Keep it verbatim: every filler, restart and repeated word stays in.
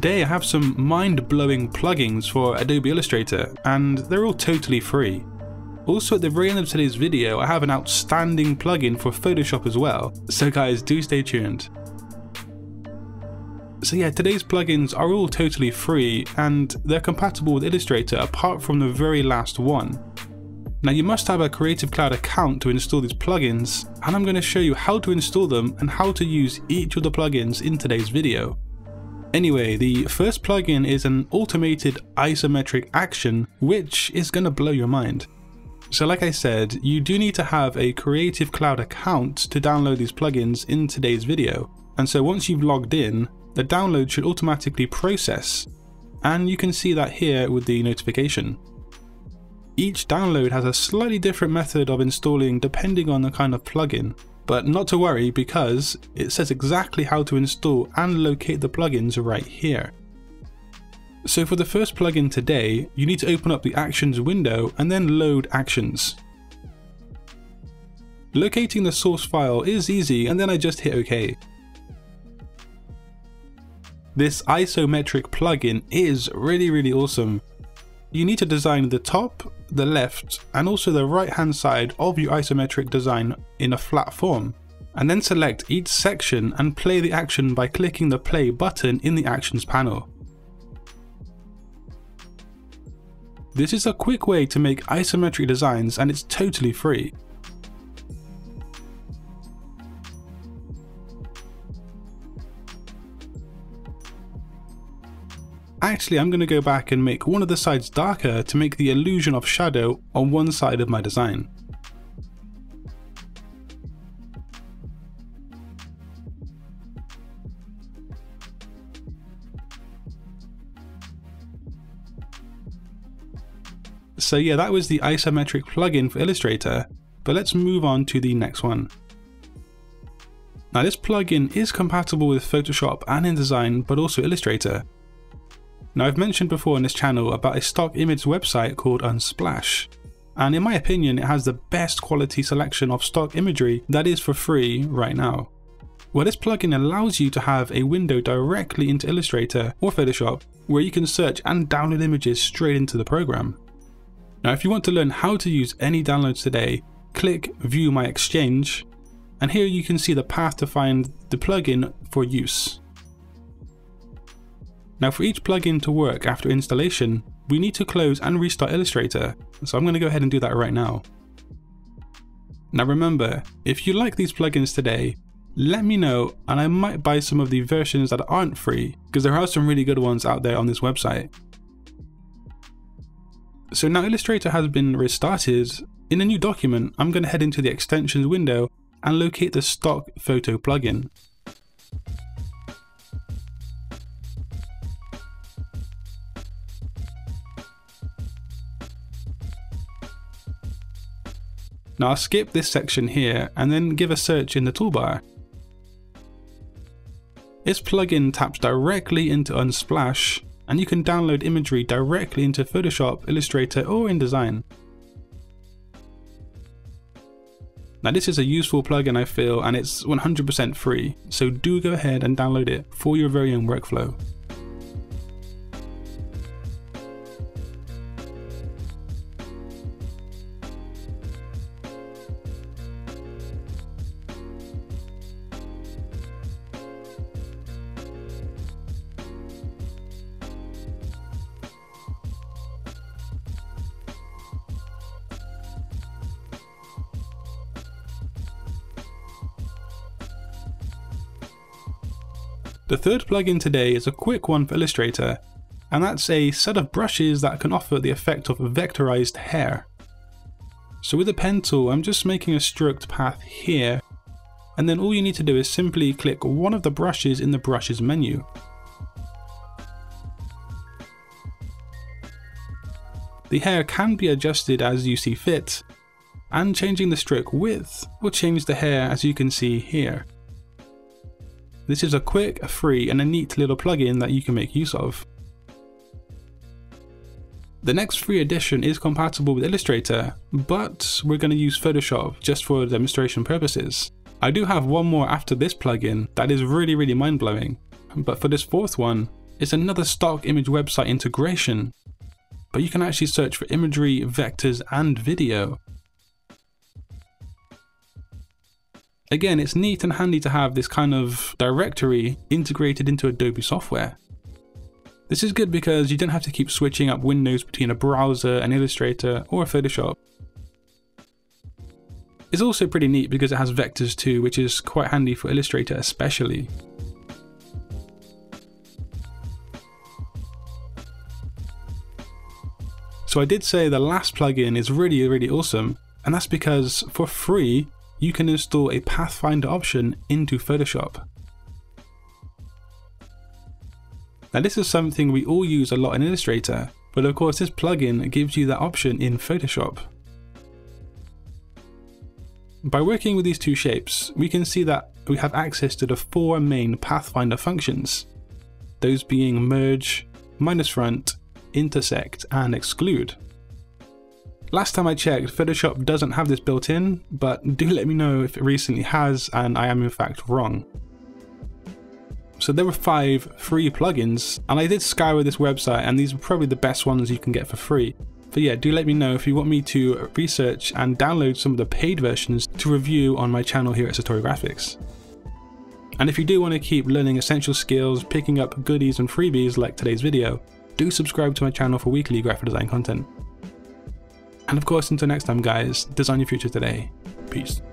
Today I have some mind-blowing plugins for Adobe Illustrator, and they're all totally free. Also at the very end of today's video I have an outstanding plugin for Photoshop as well, so guys, do stay tuned. So yeah, today's plugins are all totally free and they're compatible with Illustrator apart from the very last one. Now you must have a Creative Cloud account to install these plugins, and I'm going to show you how to install them and how to use each of the plugins in today's video. Anyway, the first plugin is an automated isometric action, which is going to blow your mind. So like I said, you do need to have a Creative Cloud account to download these plugins in today's video. And so once you've logged in, the download should automatically process, and you can see that here with the notification. Each download has a slightly different method of installing depending on the kind of plugin, but not to worry because it says exactly how to install and locate the plugins right here. So for the first plugin today, you need to open up the Actions window and then load Actions. Locating the source file is easy, and then I just hit OK. This Isometric plugin is really really awesome. You need to design the top, the left, and also the right hand side of your isometric design in a flat form, and then select each section and play the action by clicking the play button in the Actions panel. This is a quick way to make isometric designs and it's totally free. Actually, I'm going to go back and make one of the sides darker to make the illusion of shadow on one side of my design. So yeah, that was the Isometric plugin for Illustrator, but let's move on to the next one. Now this plugin is compatible with Photoshop and InDesign, but also Illustrator. Now I've mentioned before on this channel about a stock image website called Unsplash, and in my opinion it has the best quality selection of stock imagery that is for free right now. Well, this plugin allows you to have a window directly into Illustrator or Photoshop where you can search and download images straight into the program. Now if you want to learn how to use any downloads today, click View My Exchange, and here you can see the path to find the plugin for use. Now for each plugin to work after installation, we need to close and restart Illustrator, so I'm going to go ahead and do that right now. Now remember, if you like these plugins today, let me know and I might buy some of the versions that aren't free, because there are some really good ones out there on this website. So now Illustrator has been restarted. In a new document, I'm going to head into the extensions window and locate the stock photo plugin. Now I'll skip this section here and then give a search in the toolbar. This plugin taps directly into Unsplash, and you can download imagery directly into Photoshop, Illustrator or InDesign. Now this is a useful plugin I feel, and it's one hundred percent free, so do go ahead and download it for your very own workflow. The third plugin today is a quick one for Illustrator, and that's a set of brushes that can offer the effect of vectorized hair. So with the pen tool, I'm just making a stroked path here, and then all you need to do is simply click one of the brushes in the brushes menu. The hair can be adjusted as you see fit, and changing the stroke width will change the hair as you can see here. This is a quick, free and a neat little plugin that you can make use of. The next free edition is compatible with Illustrator, but we're going to use Photoshop just for demonstration purposes. I do have one more after this plugin that is really really mind-blowing, but for this fourth one, is another stock image website integration, but you can actually search for imagery, vectors, and video. Again, it's neat and handy to have this kind of directory integrated into Adobe software. This is good because you don't have to keep switching up windows between a browser, an Illustrator, or a Photoshop. It's also pretty neat because it has vectors too, which is quite handy for Illustrator especially. So I did say the last plugin is really, really awesome, and that's because for free, you can install a Pathfinder option into Photoshop. Now this is something we all use a lot in Illustrator, but of course this plugin gives you that option in Photoshop. By working with these two shapes, we can see that we have access to the four main Pathfinder functions, those being merge, minus front, intersect, and exclude. Last time I checked, Photoshop doesn't have this built in, but do let me know if it recently has and I am in fact wrong. So there were five free plugins, and I did scour this website and these are probably the best ones you can get for free. But yeah, do let me know if you want me to research and download some of the paid versions to review on my channel here at Satori Graphics. And if you do want to keep learning essential skills, picking up goodies and freebies like today's video, do subscribe to my channel for weekly graphic design content. And of course, until next time guys, design your future today. Peace.